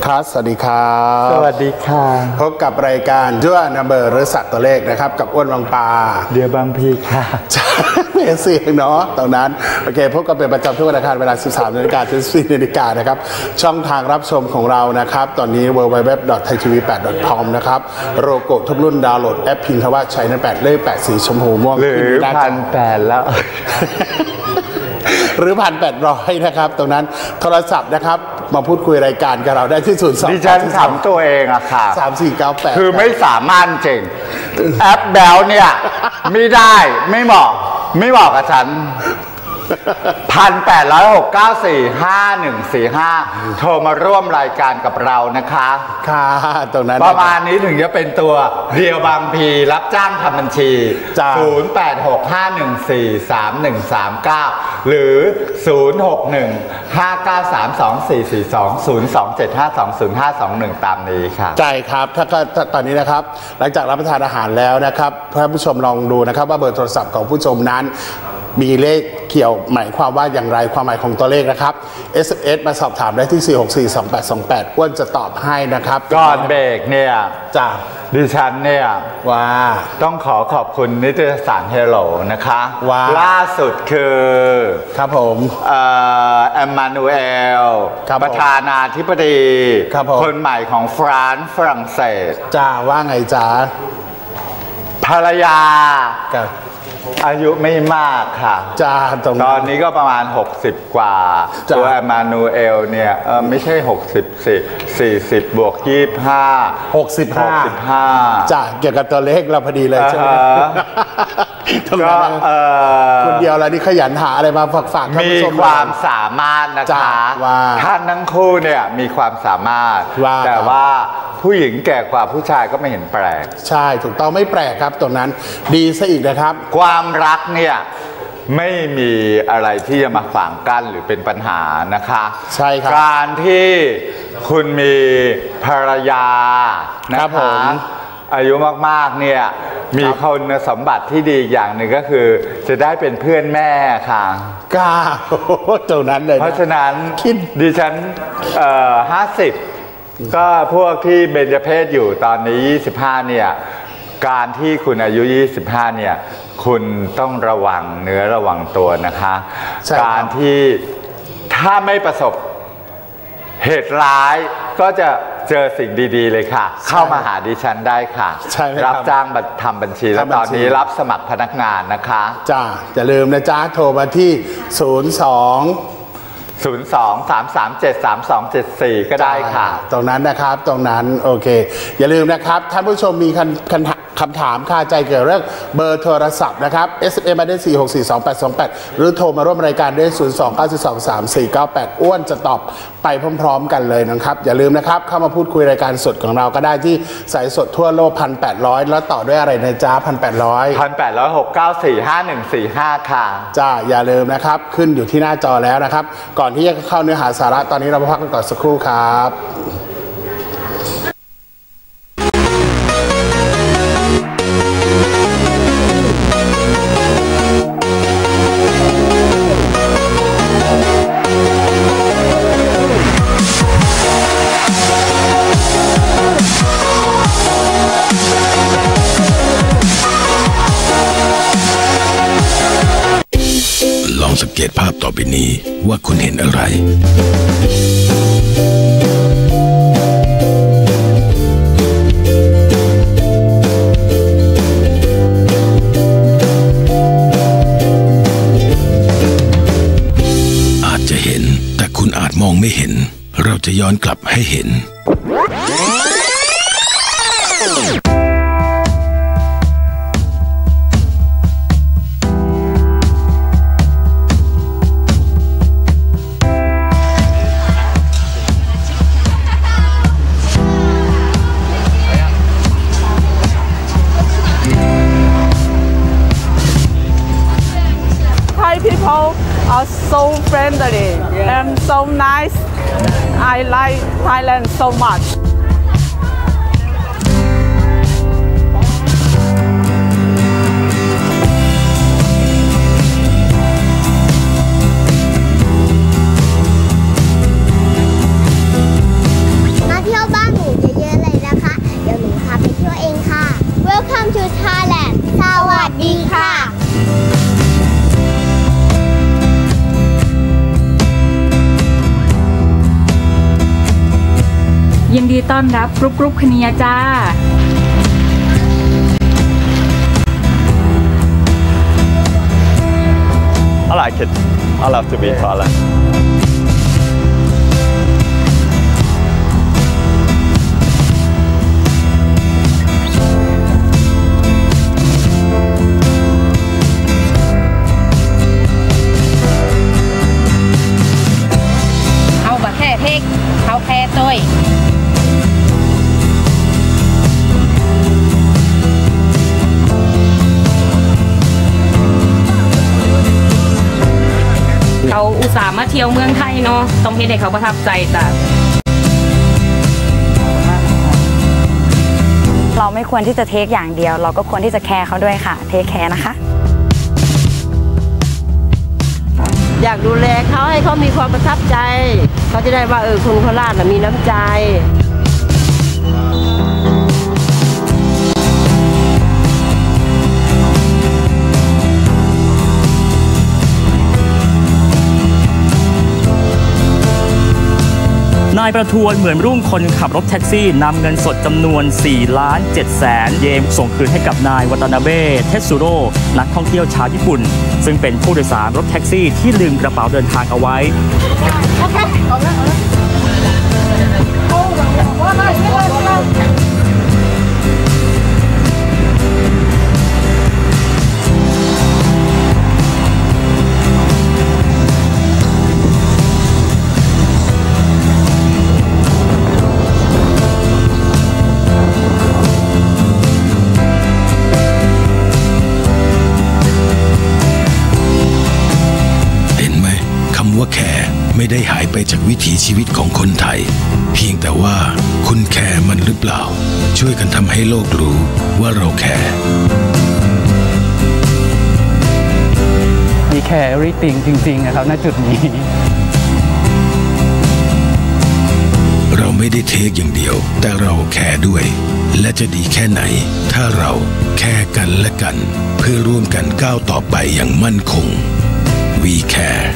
ครับสวัสดีครับสวัสดีค่ะพบกับรายการยั่วนัมเบอร์หรือสัตว์ตัวเลขนะครับกับอ้วนวังปลาเดี๋ยวบางพีค่ะเสียงเนาะตรงนั้นโอเคพบกันเป็นประจำทุกวันอังคารเวลา 13 นาฬิกาถึง 14 นาฬิกานะครับช่องทางรับชมของเรานะครับตอนนี้ www.thaitv8.com นะครับโลโก้ทุกรุ่นดาวน์โหลดแอปพินทว่าใช้ใน8เลข8สีชมพูม่วงหรือ1,800แล้วหรือ1,800นะครับตรงนั้นโทรศัพท์นะครับมาพูดคุยรายการกับเราได้ที่02 ดิฉันถามตัวเองอะค่ะ 3498 คือไม่สามารถจริงแอปแบลเนี่ยไม่ได้ไม่เหมาะกับฉัน1,806945145โทรมาร่วมรายการกับเรานะคะค่ะตรงนั้นประมาณนี้ถึงจะเป็นตัวเดียวบางพีรับจ้างทำบัญชี0865143139หรือ0615932442027520520521ตามนี้ค่ะใช่ครับถ้าตอนนี้นะครับหลังจากรับประทานอาหารแล้วนะครับท่านผู้ชมลองดูนะครับว่าเบอร์โทรศัพท์ของผู้ชมนั้นมีเลขเกี่ยวหมายความว่าอย่างไรความหมายของตัวเลขนะครับ SMS มาสอบถามได้ที่4642828อ้วนจะตอบให้นะครับก่อนเบรกเนี่ยจ้ะดิฉันเนี่ยว่าต้องขอบคุณนิตยสารเฮโลนะคะว่าล่าสุดคือครับผมแอมมานูเอลประธานาธิบดีคนใหม่ของฝรั่งเศสจ้าว่าไงจ้าภรรยาอายุไม่มากค่ะจ้าตอนนี้ก็ประมาณ60กว่าตัวแอมมานูเอลเนี่ยไม่ใช่40บวก 65จ้าเกี่ยวกับตัวเลขเราพอดีเลยใช่ไหมก็คนเดียวแล้วนี่ขยันหาอะไรมาฝากมีความสามารถนะคะท่านทั้งคู่เนี่ยมีความสามารถแต่ว่าผู้หญิงแก่กว่าผู้ชายก็ไม่เห็นแปลกใช่ถูกต้องไม่แปลกครับตรงนั้นดีซะอีกนะครับความรักเนี่ยไม่มีอะไรที่จะมาฝังกั้นหรือเป็นปัญหานะคะใช่ครับการที่คุณมีภรรยานะคะอายุมากๆเนี่ยมีคุณสมบัติที่ดีอย่างหนึ่งก็คือจะได้เป็นเพื่อนแม่ค่ะก้าตรงนั้นเลยเพราะฉะนั้นดิฉัน50ก็พวกที่เบญจเพศอยู่ตอนนี้25เนี่ยการที่คุณอายุ25เนี่ยคุณต้องระวังเนื้อระวังตัวนะคะการที่ถ้าไม่ประสบเหตุร้ายก็จะเจอสิ่งดีๆเลยค่ะเข้ามาหาดิฉันได้ค่ะรับจ้างทำบัญชีแล้วตอนนี้รับสมัครพนักงานนะคะจ้าอย่าลืมนะจ้าโทรมาที่ 02-337-3274ก็ได้ค่ะตรงนั้นนะครับตรงนั้นโอเคอย่าลืมนะครับท่านผู้ชมมีคำถามคาใจเกี่ยวกับเรื่องเบอร์โทรศัพท์นะครับ SMS มาได้4642828หรือโทรมาร่วมรายการได้029423498อ้วนจะตอบไปพร้อมๆกันเลยนะครับอย่าลืมนะครับเข้ามาพูดคุยรายการสดของเราก็ได้ที่สายสดทั่วโลก1,800แล้วต่อด้วยอะไรนะจ๊ะ 1,806945145ค่ะจ้าอย่าลืมนะครับขึ้นอยู่ที่หน้าจอแล้วนะครับก่อนที่จะเข้าเนื้อหาสาระตอนนี้เราพักกันก่อนสักครู่ครับสังเกตภาพต่อไปนี้ว่าคุณเห็นอะไรอาจจะเห็นแต่คุณอาจมองไม่เห็นเราจะย้อนกลับให้เห็น Are so friendly and so nice. I like Thailand so much. ยินดีต้อนรับกรุ๊ปคณียจ้า I like it. I love to be in Thailand. เขาบะแค่เทคเขาแค่ต้อยเขาอุตส่าห์มาเที่ยวเมืองไทยเนาะต้องเฮ็ดให้เขาประทับใจจ้ะเราไม่ควรที่จะเทคอย่างเดียวเราก็ควรที่จะแคร์เขาด้วยค่ะเทคแคร์นะคะอยากดูแลเขาให้เขามีความประทับใจเขาจะได้ว่าคนโคราชมีน้ำใจนายประทวนเหมือนรุ่งคนขับรถแท็กซี่นำเงินสดจำนวน 4,700,000 เยนส่งคืนให้กับนายวัตนาเบะเทสุโร่นักท่องเที่ยวชาวญี่ปุ่นซึ่งเป็นผู้โดยสารรถแท็กซี่ที่ลืมกระเป๋าเดินทางเอาไว้ว่าแคร์ไม่ได้หายไปจากวิถีชีวิตของคนไทยเพียงแต่ว่าคุณแคร์มันหรือเปล่าช่วยกันทำให้โลกรู้ว่าเราแคร์มีแคร์ everything จริงๆนะครับณจุดนี้เราไม่ได้เทคอย่างเดียวแต่เราแคร์ด้วยและจะดีแค่ไหนถ้าเราแคร์กันและกันเพื่อร่วมกันก้าวต่อไปอย่างมั่นคง We Care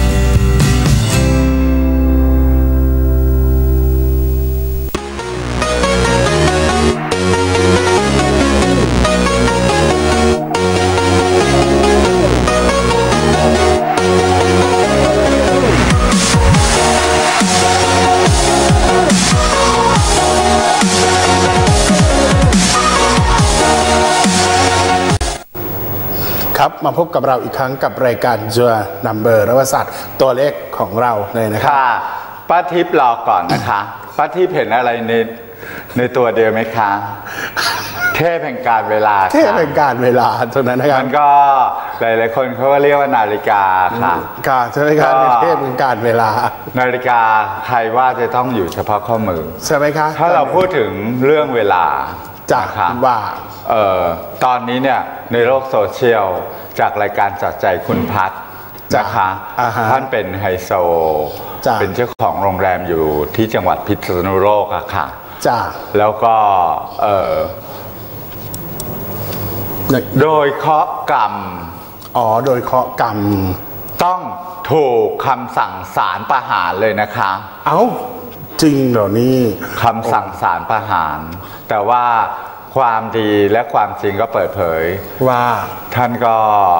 ครับมาพบกับเราอีกครั้งกับรายการจัวนัมเบอร์ระวศาสตร์ตัวเลขของเราเลยนะครับค่ะป้าทิพย์รอก่อนนะคะป้าทิพย์เห็นอะไรในตัวเดียวไหมคะเทพแห่งการเวลาเทพแห่งการเวลาตรงนั้นนะครับมันก็หลายๆคนเขาก็เรียกว่านาฬิกาค่ะค่ะใช่ไหมครับเทพแห่งการเวลานาฬิกาใครว่าจะต้องอยู่เฉพาะข้อมือใช่ไหมคะถ้าเราพูดถึงเรื่องเวลาจากว่าตอนนี้เนี่ยในโลกโซเชียลจากรายการจัดใจคุณพัฒน์นะคะท่านเป็นไฮโซเป็นเจ้าของโรงแรมอยู่ที่จังหวัดพิษณุโลกอะค่ะแล้วก็โดยเคราะห์กรรมโดยเคราะห์กรรมต้องถูกคำสั่งศาลประหารเลยนะคะเอ้าจริงเหรอนี่คำสั่งศาลประหารแต่ว่าความดีและความจริงก็เปิดเผยว่าท่านก็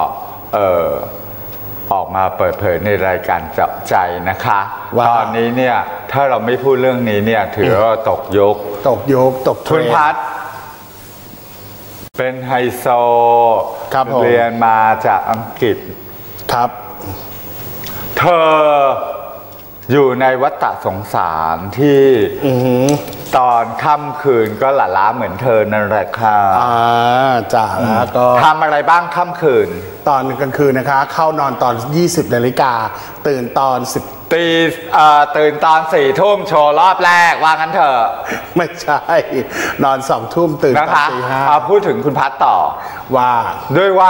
ออกมาเปิดเผยในรายการจับใจนะคะตอนนี้เนี่ยถ้าเราไม่พูดเรื่องนี้เนี่ยถือว่าตกยุคตกเทรนด์คุณพัฒน์เป็นไฮโซเรียนมาจากอังกฤษครับเธออยู่ในวัฏสงสารที่ตอนค่ำคืนก็หละล้าเหมือนเธอนั่นแหละค่ะจ้าแล้วก็ทำอะไรบ้างค่ำคืนตอนกลางคืนนะคะเข้านอนตอน 20 นาฬิกาตื่นตอนตื่นตอน4 ทุ่มโชว์รอบแรกว่างั้นเถอะไม่ใช่นอน2 ทุ่มตื่นตอนตี 5 พูดถึงคุณพัฒน์ต่อว่าด้วยว่า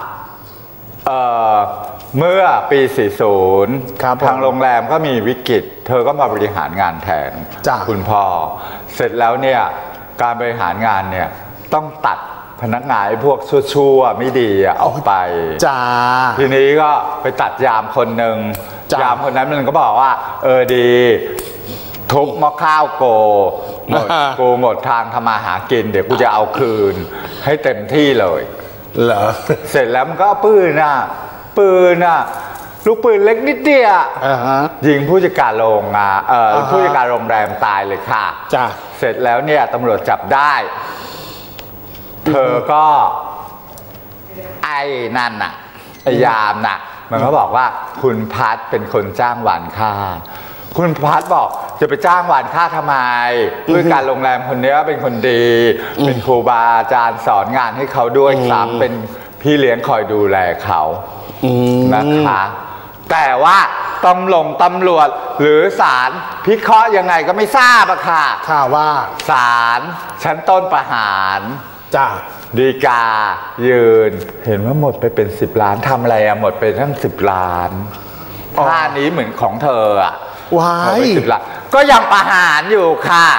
เมื่อปี 40 ทางโรงแรมก็มีวิกฤตเธอก็มาบริหารงานแทนคุณพ่อเสร็จแล้วเนี่ยการบริหารงานเนี่ยต้องตัดพนักงานไอ้พวกชั่วๆไม่ดีออกไปทีนี้ก็ไปตัดยามคนหนึ่งยามคนนั้นมันก็บอกว่าดีทุบหม้อข้าวโกหมดทางทำมาหากินเดี๋ยวกูจะเอาคืนให้เต็มที่เลยเหรอเสร็จแล้วมันก็ปืนน่ะลูกปืนเล็กนิดเดียวยิงผู้จัดการโรงงานผู้จัดการโรงแรมตายเลยค่ะจ้ะเสร็จแล้วเนี่ยตำรวจจับได้เธอก็ไอ้นั่นน่ะไอ้ยามน่ะมันก็บอกว่าคุณพัดเป็นคนจ้างหวานฆ่าคุณพัดบอกจะไปจ้างหวานฆ่าทำไมผู้จัดการโรงแรมคนนี้เป็นคนดีเป็นครูบาอาจารย์สอนงานให้เขาด้วยซ้ำเป็นพี่เลี้ยงคอยดูแลเขานะคะแต่ว่าตำรวจหรือศาลพิเคราะห์ยังไงก็ไม่ทราบอะค่ะข่าวว่าศาลชั้นต้นประหารจ้าฎีกายืนเห็นว่าหมดไปเป็น10 ล้านทำอะไรอะหมดไปทั้ง10 ล้านท่านี้เหมือนของเธออะว้าย 10 ล้านก็ยังประหารอยู่ค่ะ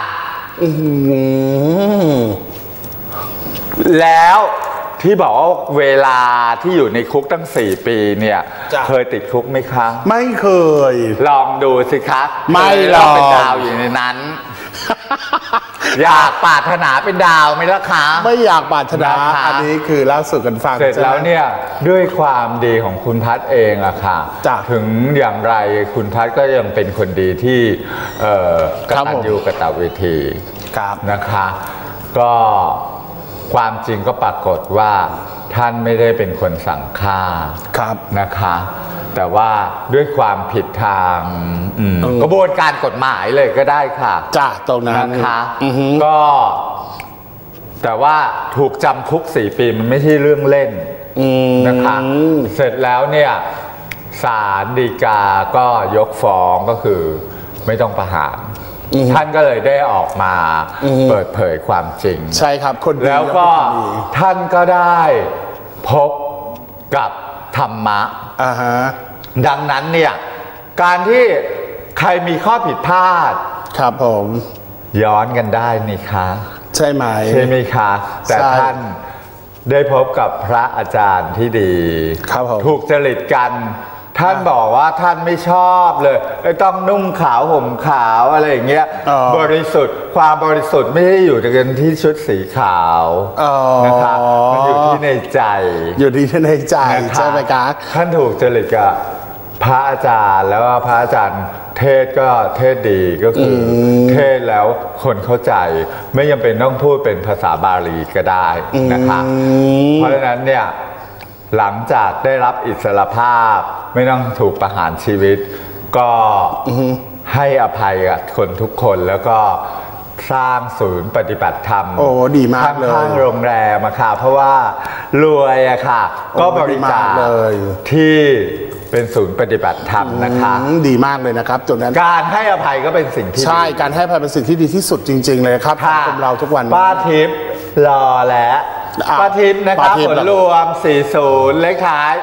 แล้วที่บอกว่าเวลาที่อยู่ในคุกตั้ง4 ปีเนี่ยเคยติดคุกไหมคะไม่เคยลองดูสิคะไม่ลองเป็นดาวอยู่ในนั้นอยากปรารถนาเป็นดาวไหมล่ะคะไม่อยากปรารถนาอันนี้คือเล่าสู่กันฟังเสร็จแล้วเนี่ยด้วยความดีของคุณพัดเองอะค่ะถึงอย่างไรคุณพัดก็ยังเป็นคนดีที่กตัญญูกตเวทีนะคะก็ความจริงก็ปรากฏว่าท่านไม่ได้เป็นคนสั่งฆ่านะคะแต่ว่าด้วยความผิดทางกระบวนการกฎหมายเลยก็ได้ค่ะจ้ะตรงนั้นนะคะก็แต่ว่าถูกจำคุก4 ปีมันไม่ใช่เรื่องเล่นนะคะเสร็จแล้วเนี่ยศาลฎีกาก็ยกฟ้องก็คือไม่ต้องประหารท่านก็เลยได้ออกมาเปิดเผยความจริงใช่ครับคนแล้วก็ท่านก็ได้พบกับธรรมะดังนั้นเนี่ยการที่ใครมีข้อผิดพลาดครับผมย้อนกันได้นี่คะใช่ไหมใช่ไหมคะแต่ท่านได้พบกับพระอาจารย์ที่ดีถูกจริตกันท่านบอกว่าท่านไม่ชอบเลยต้องนุ่งขาวห่มขาวอะไรอย่างเงี้ยบริสุทธิ์ความบริสุทธิ์ไม่ได้อยู่กันที่ชุดสีขาวนะคะมันอยู่ที่ในใจอยู่ที่ในใจใช่ไหมครับท่านถูกจริตกับพระอาจารย์แล้วว่าพระอาจารย์เทศก็เทศดีก็คือเทศแล้วคนเข้าใจไม่จำเป็นต้องพูดเป็นภาษาบาลีก็ได้นะคะเพราะฉะนั้นเนี่ยหลังจากได้รับอิสรภาพไม่ต้องถูกประหารชีวิตก็ให้อภัยกับคนทุกคนแล้วก็สร้างศูนย์ปฏิบัติธรรมดีมากเลยข้างโรงแรมอะค่ะเพราะว่ารวยอะค่ะก็บริจาคเลยที่เป็นศูนย์ปฏิบัติธรรมนะคะดีมากเลยนะครับตรงนั้นการให้อภัยก็เป็นสิ่งที่ใช่การให้อภัยเป็นสิ่งที่ดีที่สุดจริงๆเลยครับสังคมเราทุกวันป้าทิพย์รอแล้วป้าทิพย์นะครับผลรวม40เลขท้าย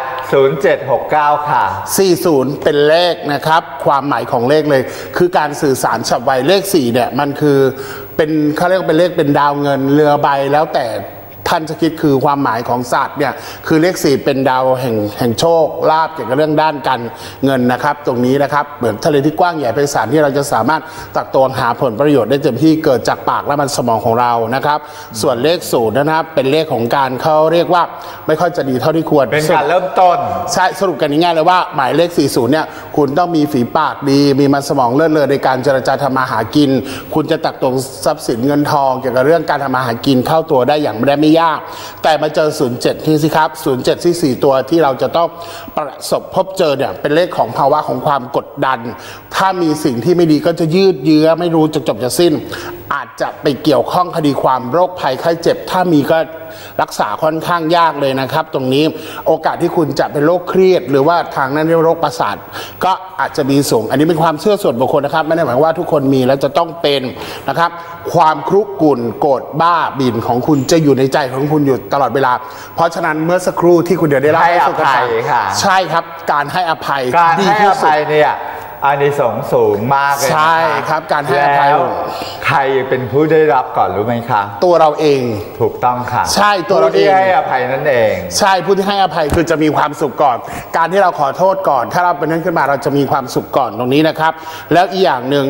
0769ค่ะ 40เป็นเลขนะครับความหมายของเลขเลยคือการสื่อสารฉับไวเลข4เนี่ยมันคือเป็นเขาเรียกเป็นเลขเป็นดาวเงินเรือใบแล้วแต่ท่านจะคิดคือความหมายของศาสตร์เนี่ยคือเลข4เป็นดาวแห่งโชคลาภเกี่ยวกับเรื่องด้านการเงินนะครับตรงนี้นะครับเหมือนทะเลที่กว้างใหญ่ไพศาลที่เราจะสามารถตักตวงหาผลประโยชน์ได้เต็มที่เกิดจากปากและมันสมองของเรานะครับส่วนเลข0นะครับเป็นเลขของการเขาเรียกว่าไม่ค่อยจะดีเท่าที่ควรเป็นการเริ่มต้นใช่สรุปกันง่ายๆเลยว่าหมายเลข40เนี่ยคุณต้องมีฝีปากดีมีมันสมองเลิศเลอในการเจรจาทำมาหากินคุณจะตักตวงทรัพย์สินเงินทองเกี่ยวกับเรื่องการทำมาหากินเข้าตัวได้อย่างไม่ยากแต่มาเจอ07ที่สิครับ07ที่4ตัวที่เราจะต้องประสบพบเจอเนี่ยเป็นเลขของภาวะของความกดดันถ้ามีสิ่งที่ไม่ดีก็จะยืดเยื้อไม่รู้จะจบจะสิ้นอาจจะไปเกี่ยวข้องคดีความโรคภัยไข้เจ็บถ้ามีก็รักษาค่อนข้างยากเลยนะครับตรงนี้โอกาสที่คุณจะเป็นโรคเครียดหรือว่าทางนั้นเรียกโรคประสาทก็อาจจะมีสูงอันนี้เป็นความเชื่อส่วนบุคคลนะครับไม่ได้หมายว่าทุกคนมีแล้วจะต้องเป็นนะครับความครุกรุ่นโกรธบ้าบิ่นของคุณจะอยู่ในใจของคุณอยู่ตลอดเวลาเพราะฉะนั้นเมื่อสักครู่ที่คุณเดี๋ยวได้เล่าให้สุขภาพใช่ครับการให้อภัยการให้อภัยเนี่ยอานิสงส์สูงมากเลยใช่ครับการให้อภัยใครเป็นผู้ได้รับก่อนรู้ไหมคะตัวเราเองถูกต้องค่ะใช่ตัวเราเองที่ให้อภัยนั่นเองใช่ผู้ที่ให้อภัยคือจะมีความสุขก่อนการที่เราขอโทษก่อนถ้าเราเป็นนั้นขึ้นมาเราจะมีความสุขก่อนตรงนี้นะครับแล้วอีกอย่างหนึ่ง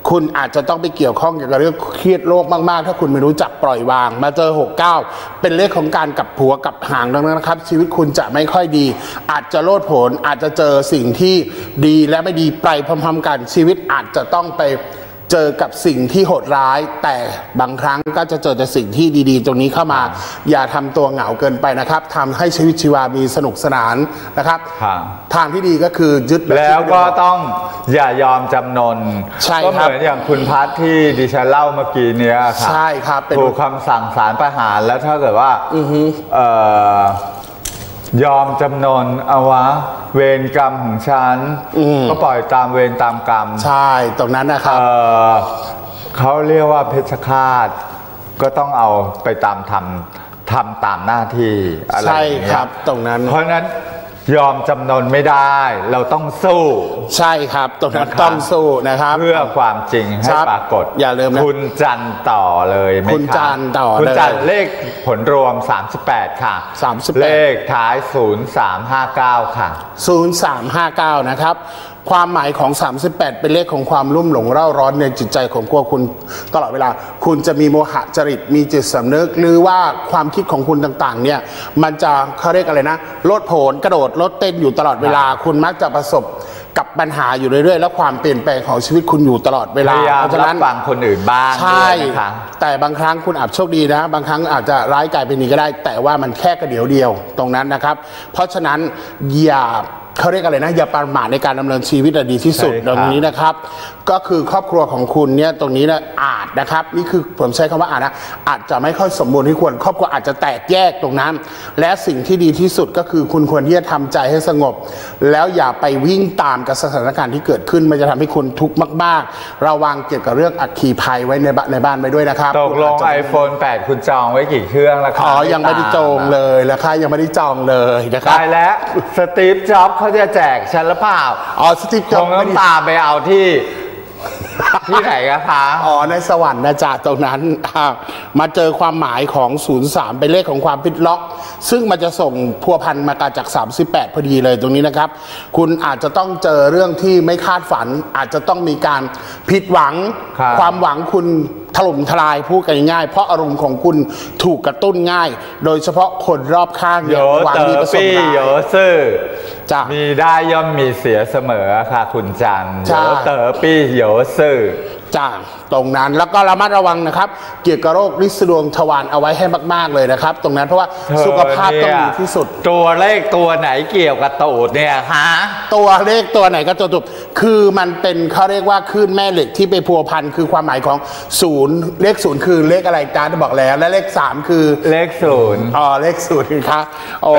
คุณอาจจะต้องไปเกี่ยวข้องเกี่ยวกับเรื่องเครียดโรคมากๆถ้าคุณไม่รู้จักปล่อยวางมาเจอ69เป็นเลขของการกลับหัวกลับหางดังนั้นนะครับชีวิตคุณจะไม่ค่อยดีอาจจะโลดโผนอาจจะเจอสิ่งที่ดีและไม่ดีไปพร้อมๆกันชีวิตอาจจะต้องไปเจอกับสิ่งที่โหดร้ายแต่บางครั้งก็จะเจอแต่สิ่งที่ดีๆตรงนี้เข้ามาอย่าทำตัวเหงาเกินไปนะครับทำให้ชีวิตชีวามีสนุกสนานนะครับทางที่ดีก็คือยึดแล้วก็ต้องอย่ายอมจำนนก็เหมือนอย่างคุณพัทที่ดิฉันเล่าเมื่อกี้เนี้ยครับใช่ครับถูกคำสั่งศาลประหารแล้วถ้าเกิดว่ายอมจำนนเอาวะเวรกรรมของฉันก็ปล่อยตามเวรตามกรรมใช่ตรงนั้นนะครับเขาเรียกว่าเพชฌฆาตก็ต้องเอาไปทำตามหน้าที่อะไรอย่างเงี้ยใช่ครับตรงนั้นเพราะฉะนั้นยอมจำนนไม่ได้เราต้องสู้ใช่ครับตรงนั้นต้องสู้นะครับเพื่อความจริงให้ปรากฏอย่าลืมนะคุณจันต่อเลยไหมครับคุณจันต่อคุณจันเลขผลรวม38ค่ะ 38 เลขท้าย0359ค่ะ 0359นะครับความหมายของ38เป็นเลขของความลุ่มหลงเร่าร้อนในจิตใจของคุณตลอดเวลาคุณจะมีโมหะจริตมีจิตสำนึกหรือว่าความคิดของคุณต่างๆเนี่ยมันจะเขาเรียกอะไรนะโลดโผนกระโดดโลดเต้นอยู่ตลอดเวลาคุณมักจะประสบกับปัญหาอยู่เรื่อยๆและความเปลี่ยนแปลงของชีวิตคุณอยู่ตลอดเวลาเพราะฉะนั้นฟังคนอื่นบ้างใช่แต่บางครั้งคุณอาจโชคดีนะบางครั้งอาจจะร้ายกลายเป็นดีก็ได้แต่ว่ามันแค่กระเดียวเดียวตรงนั้นนะครับเพราะฉะนั้นอย่าเขาเรียกอะไรนะอย่าประมาทในการดำเนินชีวิตดีที่สุดตรงนี้นะครับก็คือครอบครัวของคุณเนี่ยตรงนี้นะอาจนะครับนี่คือผมใช้คำว่าอาจนะอาจจะไม่ค่อยสมบูรณ์ที่ควรครอบครัวอาจจะแตกแยกตรงนั้นและสิ่งที่ดีที่สุดก็คือคุณควรที่จะทำใจให้สงบแล้วอย่าไปวิ่งตามกับสถานการณ์ที่เกิดขึ้นมันจะทำให้คุณทุกข์มากๆระวังเกี่ยวกับเรื่องอัคคีภัยไว้ในบ้านไปด้วยนะครับตกลง iPhone 8 คุณจองไว้กี่เครื่องแล้วครับยังไม่ได้จองเลยราคายังไม่ได้จองเลยนะครับได้แล้วสตีฟจ็อบส์เขาจะแจกฉันหรือเปล่าสตีฟจ็อบส์ต้องตามไปเอาที่ไหนคะในสวรรค์นะจ๊ะตรงนั้นมาเจอความหมายของ03เป็นเลขของความพลิกล็อกซึ่งมันจะส่งพัวพันมาจาก38พอดีเลยตรงนี้นะครับคุณอาจจะต้องเจอเรื่องที่ไม่คาดฝันอาจจะต้องมีการผิดหวังความหวังคุณถล่มทลายพูดกันง่ายเพราะอารมณ์ของคุณถูกกระตุ้นง่ายโดยเฉพาะคนรอบข้างเนี่ยหวังมีประสบการณ์โยซื่อมีได้ย่อมมีเสียเสมอค่ะคุณจันโยเต๋อปี้โยซื่อตรงนั้นแล้วก็ระมัดระวังนะครับเกี่ยวกับโรคริดดวงทวารเอาไว้ให้มากๆเลยนะครับตรงนั้นเพราะว่าสุขภาพต้องดีที่สุดตัวเลขตัวไหนเกี่ยวกับตูดเนี่ยฮะตัวเลขตัวไหนก็ตัวตูดคือมันเป็นเขาเรียกว่าคลื่นแม่เหล็กที่ไปพัวพันคือความหมายของ0เลข0คือเลขอะไรจ้าจะบอกแล้วและเลข3คือเลข0 เลข0ครับ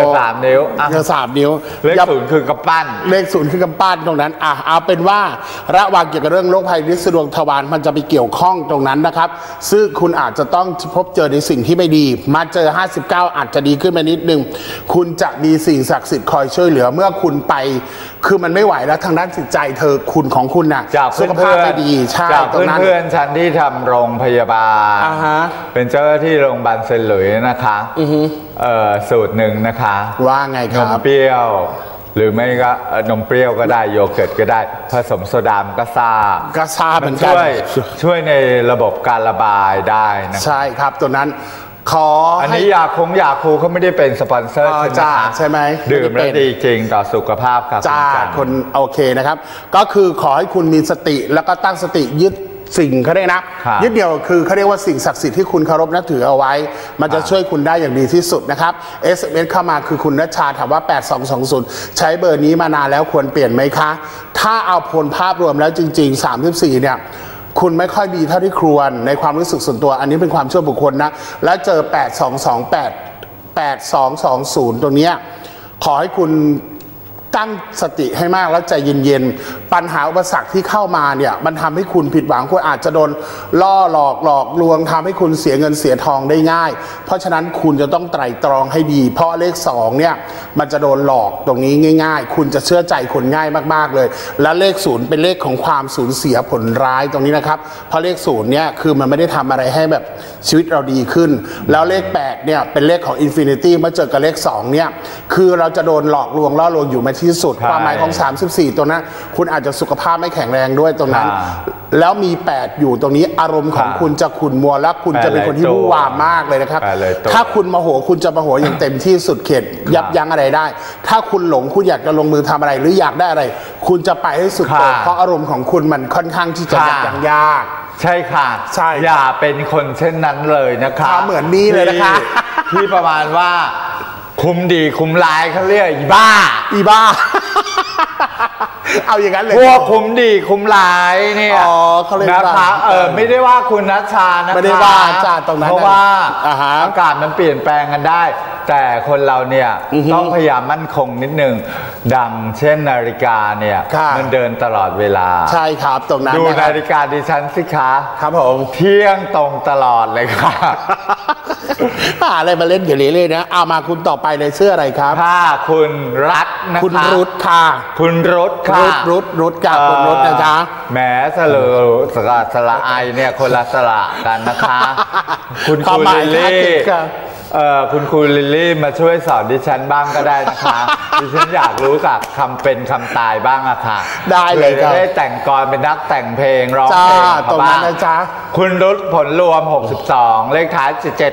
3 นิ้ว 3 นิ้วเลข0คือกำปั้นเลข0คือกำปั้นตรงนั้นเอาเป็นว่าระวังเกี่ยวกับเรื่องโรคภัยริดดวงทวารมันจะไปเกี่ยวข้องตรงนั้นนะครับซึ่งคุณอาจจะต้องพบเจอในสิ่งที่ไม่ดีมาเจอ59อาจจะดีขึ้นมานิดนึงคุณจะมีสิ่งศักดิ์สิทธิ์คอยช่วยเหลือเมื่อคุณไปคือมันไม่ไหวแล้วทางด้านจิตใจคุณของคุณน่ะสุขภาพไม่ดีใช่ตรงนั้นเพื่อนฉันที่ทำโรงพยาบาลเป็นเจ้าหน้าที่โรงพยาบาลเซนหลุยนะคะสูตรหนึ่งนะคะว่าไงครับนมเปรี้ยวหรือไม่ก็นมเปรี้ยวก็ได้โยเกิร์ตก็ได้ผสมโซดาก็ซ่าเหมือนกันช่วยในระบบการระบายได้นะใช่ครับตัวนั้นอันนี้ยาคูเขาไม่ได้เป็นสปอนเซอร์ใช่ไหมดื่มแล้วดีจริงต่อสุขภาพครับคนโอเคนะครับก็คือขอให้คุณมีสติแล้วก็ตั้งสติยึดสิ่งเขาเรียกนะยึดเดียวคือเขาเรียกว่าสิ่งศักดิ์สิทธิ์ที่คุณเคารพนับถือเอาไว้มันจะช่วยคุณได้อย่างดีที่สุดนะครับ SMS เข้ามาคือคุณณชาถามว่า8220ใช้เบอร์นี้มานานแล้วควรเปลี่ยนไหมคะถ้าเอาผลภาพรวมแล้วจริงๆ34เนี่ยคุณไม่ค่อยดีเท่าที่ควรในความรู้สึกส่วนตัวอันนี้เป็นความเชื่อบุคคลนะแล้วเจอ8220ตรงนี้ขอให้คุณตั้งสติให้มากแล้วใจเย็นๆปัญหาอุปสรรคที่เข้ามาเนี่ยมันทำให้คุณผิดหวังคุณอาจจะโดนล่อหลอกลวงทำให้คุณเสียเงินเสียทองได้ง่ายเพราะฉะนั้นคุณจะต้องไตร่ตรองให้ดีเพราะเลข2เนี่ยมันจะโดนหลอกตรงนี้ง่ายๆคุณจะเชื่อใจคนง่ายมากๆเลยและเลข0เป็นเลขของความสูญเสียผลร้ายตรงนี้นะครับเพราะเลข0เนี่ยคือมันไม่ได้ทำอะไรให้แบบชีวิตเราดีขึ้นแล้วเลข8เนี่ยเป็นเลขของอินฟินิตี้เมื่อเจอกับเลข2เนี่ยคือเราจะโดนหลอกลวงล่อลวงอยู่มาที่ที่สุดความหมายของ34ตัวนั้นคุณอาจจะสุขภาพไม่แข็งแรงด้วยตรงนั้นแล้วมี8อยู่ตรงนี้อารมณ์ของคุณจะขุ่นมัวและคุณจะเป็นคนที่วู่วามมากเลยนะครับถ้าคุณโมโหคุณจะโมโหอย่างเต็มที่สุดเขตยับยั้งอะไรได้ถ้าคุณหลงคุณอยากจะลงมือทำอะไรหรืออยากได้อะไรคุณจะไปให้สุดเพราะอารมณ์ของคุณมันค่อนข้างที่จะยับยั้งยากใช่ค่ะใช่อย่าเป็นคนเช่นนั้นเลยนะคะเหมือนนี้เลยนะคะที่ประมาณว่าคุมดีคุมร้ายเขาเรียกอีบ้าเอาอย่างนั้นเลยพวกคุมดีคุมร้ายเนี่ยนะคะไม่ได้ว่าคุณนัชชานะคะไม่ได้ว่าจ้าตรงนั้นเพราะว่าอากาศมันเปลี่ยนแปลงกันได้แต่คนเราเนี่ยต้องพยายามมั่นคงนิดนึงดังเช่นนาฬิกาเนี่ยมันเดินตลอดเวลาใช่ครับตรงนั้นดูนาฬิกาดิฉันสิคะครับผมเที่ยงตรงตลอดเลยค่ะอะไรมาเล่นอยู่เรื่อยๆนะเอามาคุณต่อไปเลยเสื้ออะไรครับค่ะคุณรัตนะคะคุณรุตค่ะคุณรุตค่ะรุตกับคุณรุตนะจ๊ะแหมสละไอเนี่ยคนละสละกันนะคะคุณลิลลี่คุณครูลิลลี่มาช่วยสอนดิฉันบ้างก็ได้นะคะดิฉันอยากรู้กับคำเป็นคำตายบ้างอะค่ะได้เลยครับได้แต่งกรเป็นนักแต่งเพลงร้องเพลงตรงนั้นนะจ๊ะคุณรุตผลรวม62เลขท้าย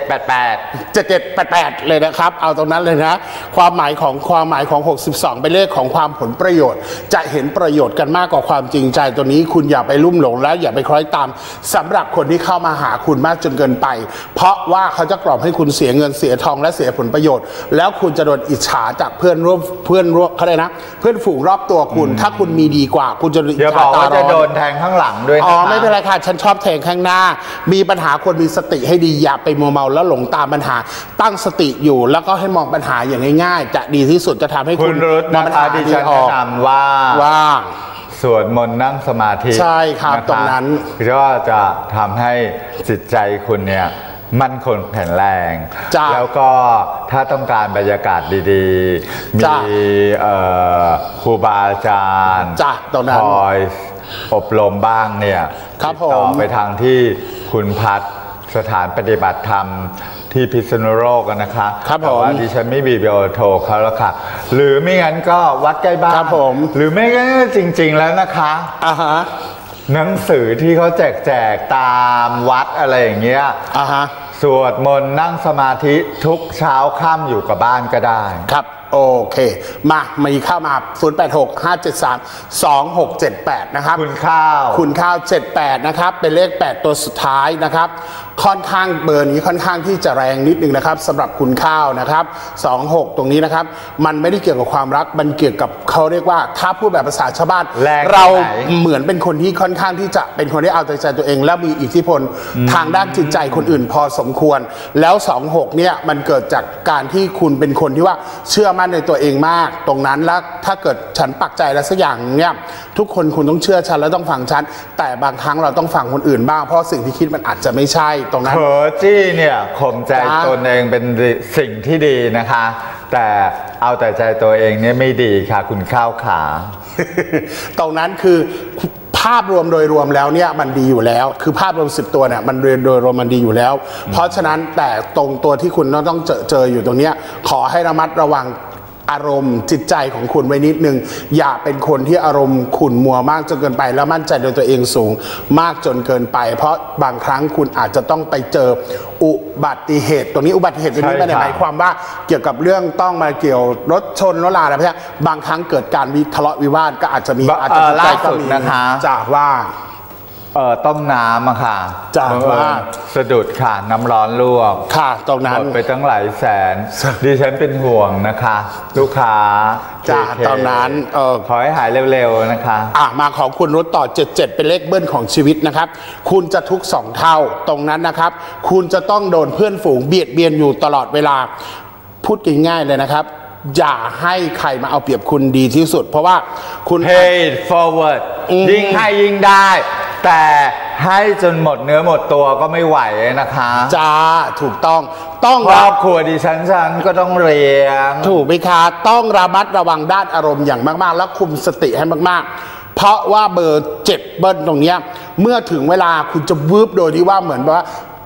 7788เลยนะครับเอาตรงนั้นเลยนะความหมายของ62เป็นเลขของความผลประโยชน์จะเห็นประโยชน์กันมากกว่าความจริงใจตัวนี้คุณอย่าไปลุ่มหลงและอย่าไปคล้อยตามสำหรับคนที่เข้ามาหาคุณมากจนเกินไปเพราะว่าเขาจะกล่อมให้คุณเสียเงินเสียทองและเสียผลประโยชน์แล้วคุณจะโดนอิจฉาจากเพื่อนร่วมเขาเลยนะเพื่อนฝูงรอบตัวคุณถ้าคุณมีดีกว่าคุณจะอิจฉาตาร้อนจะโดนแทงข้างหลังด้วยนะคะไม่เป็นไรค่ะฉันชอบแทงข้างหน้ามีปัญหาควรมีสติให้ดีอย่าไปมัวเมาแล้วหลงตามปัญหาตั้งสติอยู่แล้วก็ให้มองปัญหาอย่างง่ายๆจะดีที่สุดจะทำให้คุณมองปัญหาดีฉันแนะนำว่าสวดมนต์นั่งสมาธิใช่ครับตรงนั้นก็จะทำให้จิตใจคุณเนี่ยมั่นคงแข็งแรงแล้วก็ถ้าต้องการบรรยากาศดีๆมีครูบาอาจารย์คอยอบรมบ้างเนี่ยติดต่อไปทางที่คุณพัฒน์สถานปฏิบัติธรรมที่พิษณุโลกนะคะแต่ว่าดิฉันไม่มีเบอร์โทรเขาแล้วค่ะหรือไม่งั้นก็วัดใกล้บ้านหรือไม่งั้นจริงๆแล้วนะคะหนังสือที่เขาแจกตามวัดอะไรอย่างเงี้ยสวดมนต์นั่งสมาธิทุกเช้าค่ำอยู่กับบ้านก็ได้ครับโอเคมีเข้ามา0865732678นะครับคุณข้าว78นะครับเป็นเลข8ตัวสุดท้ายนะครับค่อนข้างเบอร์นี้ค่อนข้างที่จะแรงนิดนึงนะครับสำหรับคุณข้าวนะครับ26ตรงนี้นะครับมันไม่ได้เกี่ยวกับความรักมันเกี่ยวกับเขาเรียกว่าถ้าพูดแบบภาษาชาวบ้านเราเหมือนเป็นคนที่ค่อนข้างที่จะเป็นคนที่เอาใจตัวเองและมีอิทธิพลทางด้านจิตใจคนอื่นพอสมควรแล้ว26เนี่ยมันเกิดจากการที่คุณเป็นคนที่ว่าเชื่อมั่นในตัวเองมากตรงนั้นแล้วถ้าเกิดฉันปักใจแล้วสักอย่างเนี่ยทุกคนคุณต้องเชื่อฉันแล้วต้องฟังฉันแต่บางครั้งเราต้องฟังคนอื่นบ้างเพราะสิ่งที่คิดมันอาจจะไม่ใช่ตรงนั้นเผลอจี้เนี่ยข่มใจตนเองเป็นสิ่งที่ดีนะคะแต่เอาแต่ใจตัวเองเนี่ยไม่ดีค่ะคุณข้าวขาตรงนั้นคือภาพรวมโดยรวมแล้วเนี่ยมันดีอยู่แล้วคือภาพรวม10ตัวเนี่ยมันโดยรวมมันดีอยู่แล้วเพราะฉะนั้นแต่ตรงตัวที่คุณต้องเจออยู่ตรงเนี้ยขอให้ระมัดระวังอารมณ์จิตใจของคุณไว้นิดนึงอย่าเป็นคนที่อารมณ์ขุ่นมัวมากจนเกินไปแล้วมั่นใจในตัวเองสูงมากจนเกินไปเพราะบางครั้งคุณอาจจะต้องไปเจออุบัติเหตุตรงนี้อุบัติเหตุตรงนี้ไม่ได้หมายความว่าเกี่ยวกับเรื่องต้องมาเกี่ยวรถชนรถลาอะไรพวกนี้บางครั้งเกิดการทะเลาะวิวาทก็อาจจะมีอาจจะล่าสุดนะคะจากว่าต้มน้ำอะค่ะจากว่าสะดุดค่ะน้ำร้อนลวกค่ะตรงนั้นหมดไปตั้งหลายแสนดิฉันเป็นห่วงนะคะลูกค้าจากตอนนั้นขอให้หายเร็วๆนะคะมาของคุณรุตต่อ77เป็นเลขเบิ้ลของชีวิตนะครับคุณจะทุกข์2เท่าตรงนั้นนะครับคุณจะต้องโดนเพื่อนฝูงเบียดเบียนอยู่ตลอดเวลาพูดง่ายๆเลยนะครับอย่าให้ใครมาเอาเปรียบคุณดีที่สุดเพราะว่าคุณ pay forward ยิ่งให้ยิ่งได้แต่ให้จนหมดเนื้อหมดตัวก็ไม่ไหวนะคะจ้าถูกต้องครอบครัวดิฉันก็ต้องเรียงถูกไหมคะต้องระมัดระวังด้านอารมณ์อย่างมากๆแล้วคุมสติให้มากๆเพราะว่าเบอร์7เบิ้ลตรงนี้เมื่อถึงเวลาคุณจะวืบโดยที่ว่าเหมือนว่า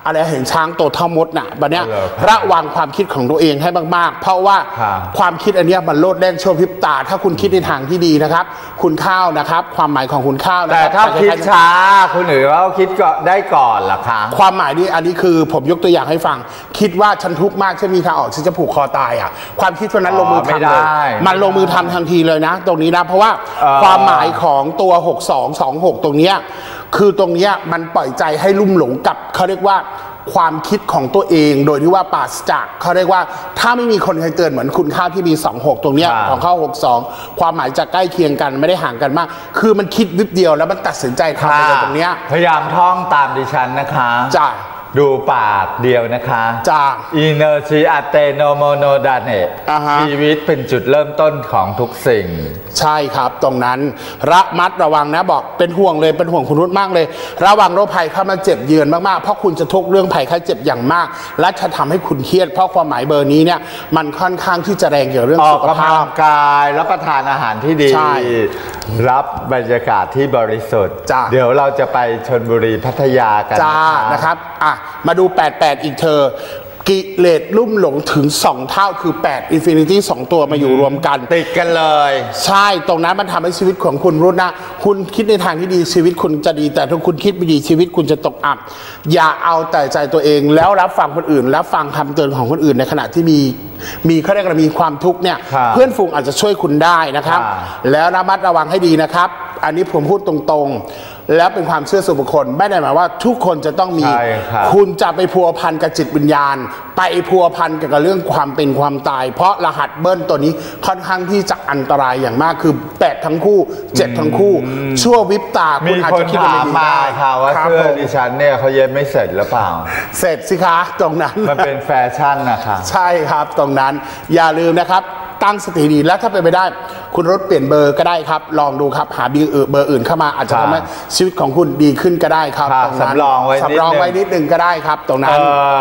อะไรเห็นช้างตัวเท่ามดน่ะบัดเนี้ยระวังความคิดของตัวเองให้มากๆเพราะว่าความคิดอันเนี้ยมันโลดแล่นชั่วพริบตาถ้าคุณคิดในทางที่ดีนะครับคุณข้าวนะครับความหมายของคุณข้าวแต่ถ้าคิดช้าคุณหรือว่าคิดก็ได้ก่อนล่ะคะความหมายนี้อันนี้คือผมยกตัวอย่างให้ฟังคิดว่าฉันทุกข์มากฉันมีทางออกฉันจะผูกคอตายอ่ะความคิดวันนั้นลงมือทำเลยมันลงมือทำทันทีเลยนะตรงนี้นะเพราะว่าความหมายของตัว6226ตรงเนี้ยคือตรงเนี้ยมันปล่อยใจให้ลุ่มหลงกับเขาเรียกว่าความคิดของตัวเองโดยที่ว่าปราศจากเขาเรียกว่าถ้าไม่มีคนเคยเตือนเหมือนคุณค่าที่มี26ตรงเนี้ยของเข้า62ความหมายจะใกล้เคียงกันไม่ได้ห่างกันมากคือมันคิดวิบเดียวแล้วมันตัดสินใจทำอะไรตรงเนี้ยพยายามท่องตามดิฉันนะคะจ้าดูปากเดียวนะคะจากอินเนอร์ชีอัตเตโนโมโนดาเนชีวิตเป็นจุดเริ่มต้นของทุกสิ่งใช่ครับตรงนั้นระมัดระวังนะบอกเป็นห่วงเลยเป็นห่วงคุณรุ่นมากเลยระวังโรคภัยเข้ามาเจ็บเยือนมากๆเพราะคุณจะทุกข์เรื่องภัยไข้เจ็บอย่างมากและจะทำให้คุณเครียดเพราะความหมายเบอร์นี้เนี่ยมันค่อนข้างที่จะแรงเกี่ยวกับเรื่องสุขภาพกายรับประทานอาหารที่ดีรับบรรยากาศที่บริสุทธิ์เดี๋ยวเราจะไปชลบุรีพัทยากันนะครับมาดู88อีกเธอกิเลสลุ่มหลงถึง2เท่าคือ8 Infinity 2ตัวมาอยู่รวมกันติดกันเลยใช่ตรงนั้นมันทำให้ชีวิตของคุณรุ่นนะคุณคิดในทางที่ดีชีวิตคุณจะดีแต่ถ้าคุณคิดไม่ดีชีวิตคุณจะตกอับอย่าเอาแต่ใจตัวเองแล้วรับฟังคนอื่นแล้วฟังคำเตือนของคนอื่นในขณะที่มีเขาเรียกว่ามีความทุกข์เนี่ยเพื่อนฝูงอาจจะช่วยคุณได้นะครับแล้วระมัดระวังให้ดีนะครับอันนี้ผมพูดตรงๆแล้วเป็นความเชื่อส่วนบุคคลไม่ได้หมายว่าทุกคนจะต้องมีคุณจะไปพัวพันกับจิตวิญญาณไปพัวพันกับเรื่องความเป็นความตายเพราะรหัสเบิ้ลตัวนี้ค่อนข้างที่จะอันตรายอย่างมากคือ8ทั้งคู่7ทั้งคู่ชั่ววิบตาคุณอาจจะคิดว่าไม่ได้ค่ะว่าเสื้อดิฉันเนี่ยเขาเย็บไม่เสร็จหรือเปล่าเสร็จสิคะตรงนั้นมันเป็นแฟชั่นนะคะใช่ครับตรงนั้นอย่าลืมนะครับตั้งสติดีแล้วถ้าเป็นไปได้คุณรถเปลี่ยนเบอร์ก็ได้ครับลองดูครับหาเบอร์อื่นเข้ามาอาจจะทำให้ชีวิตของคุณดีขึ้นก็ได้ครับสำรองไว้นิดนึงก็ได้ครับตรงนั้น